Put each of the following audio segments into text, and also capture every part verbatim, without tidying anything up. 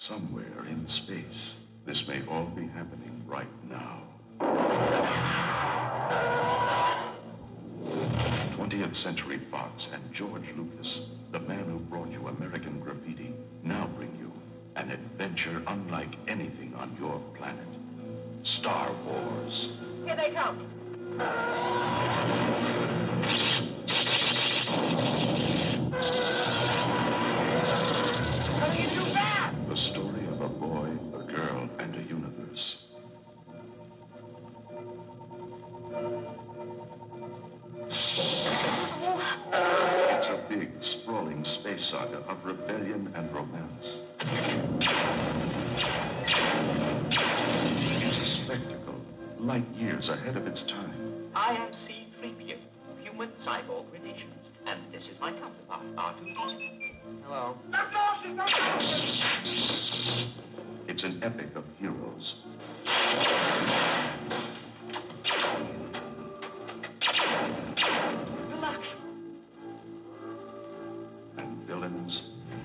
Somewhere in space, this may all be happening right now. twentieth Century Fox and George Lucas, the man who brought you American Graffiti, now bring you an adventure unlike anything on your planet. Star Wars. Here they come. What are you too bad? The story of a boy, a girl, and a universe. It's a big, sprawling space saga of rebellion and romance. It's a spectacle, light years ahead of its time. I am C three P O, human cyborg relations, and this is my counterpart, R two D two. Hello. It's an epic of heroes. Good luck. And villains.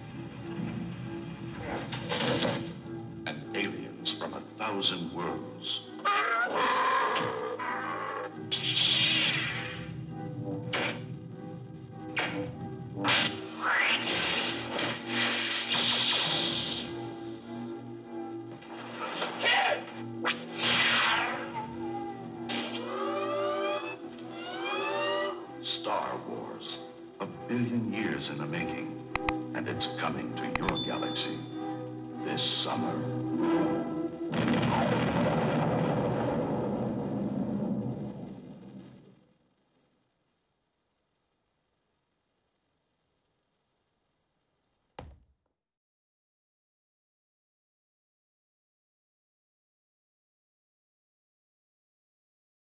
And aliens from a thousand worlds. Star Wars, a billion years in the making, and it's coming to your galaxy this summer.